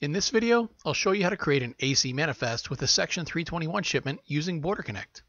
In this video, I'll show you how to create an AC manifest with a Section 321 shipment using BorderConnect.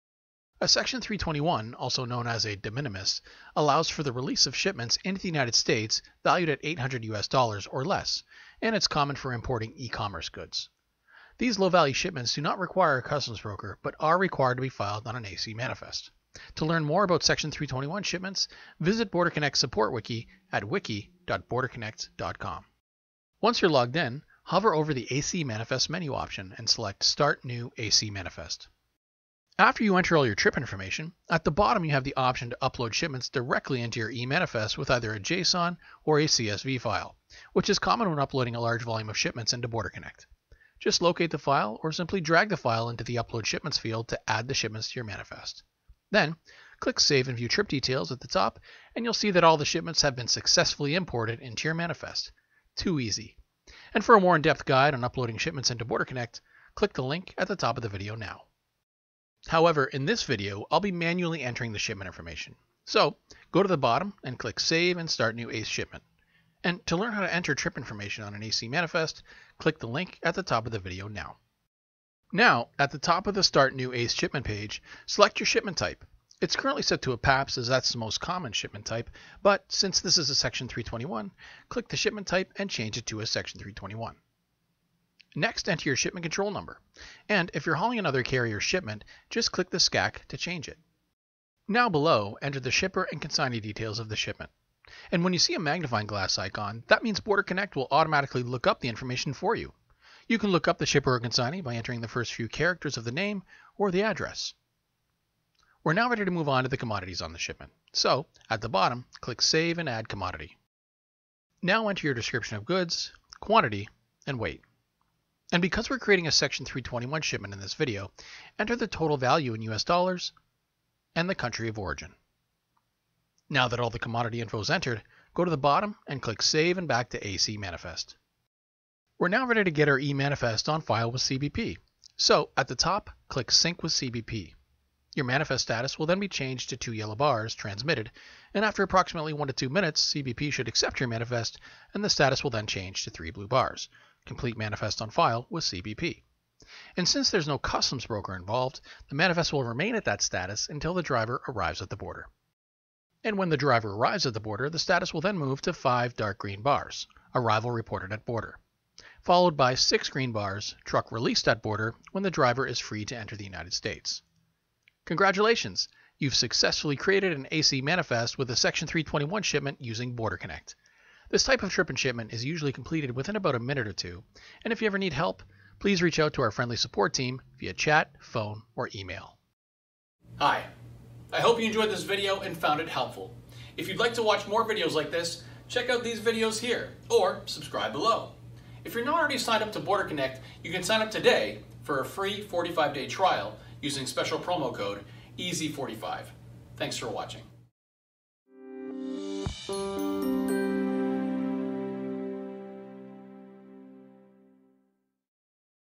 A Section 321, also known as a de minimis, allows for the release of shipments into the United States valued at $800 US or less, and it's common for importing e-commerce goods. These low-value shipments do not require a customs broker, but are required to be filed on an AC manifest. To learn more about Section 321 shipments, visit BorderConnect support wiki at wiki.borderconnect.com. Once you're logged in, hover over the AC Manifest menu option and select Start New AC Manifest. After you enter all your trip information, at the bottom you have the option to upload shipments directly into your eManifest with either a JSON or a CSV file, which is common when uploading a large volume of shipments into BorderConnect. Just locate the file or simply drag the file into the Upload Shipments field to add the shipments to your manifest. Then, click Save and View Trip Details at the top, and you'll see that all the shipments have been successfully imported into your manifest. Too easy. And for a more in-depth guide on uploading shipments into BorderConnect, click the link at the top of the video now. However, in this video, I'll be manually entering the shipment information. So, go to the bottom and click Save and Start New ACE Shipment. And to learn how to enter trip information on an AC manifest, click the link at the top of the video now. Now, at the top of the Start New ACE Shipment page, select your shipment type. It's currently set to a PAPS as that's the most common shipment type, but since this is a Section 321, click the shipment type and change it to a Section 321. Next, enter your shipment control number, and if you're hauling another carrier's shipment, just click the SCAC to change it. Now below, enter the shipper and consignee details of the shipment. And when you see a magnifying glass icon, that means BorderConnect will automatically look up the information for you. You can look up the shipper or consignee by entering the first few characters of the name or the address. We're now ready to move on to the commodities on the shipment. So, at the bottom, click Save and Add Commodity. Now enter your description of goods, quantity, and weight. And because we're creating a Section 321 shipment in this video, enter the total value in US dollars and the country of origin. Now that all the commodity info is entered, go to the bottom and click Save and back to AC Manifest. We're now ready to get our eManifest on file with CBP. So, at the top, click Sync with CBP. Your manifest status will then be changed to 2 yellow bars, transmitted, and after approximately 1 to 2 minutes, CBP should accept your manifest, and the status will then change to 3 blue bars. Complete manifest on file with CBP. And since there's no customs broker involved, the manifest will remain at that status until the driver arrives at the border. And when the driver arrives at the border, the status will then move to 5 dark green bars, arrival reported at border, followed by 6 green bars, truck released at border, when the driver is free to enter the United States. Congratulations! You've successfully created an AC manifest with a Section 321 shipment using BorderConnect. This type of trip and shipment is usually completed within about a minute or two, and if you ever need help, please reach out to our friendly support team via chat, phone, or email. Hi, I hope you enjoyed this video and found it helpful. If you'd like to watch more videos like this, check out these videos here, or subscribe below. If you're not already signed up to BorderConnect, you can sign up today for a free 45-day trial using special promo code EASY45. Thanks for watching.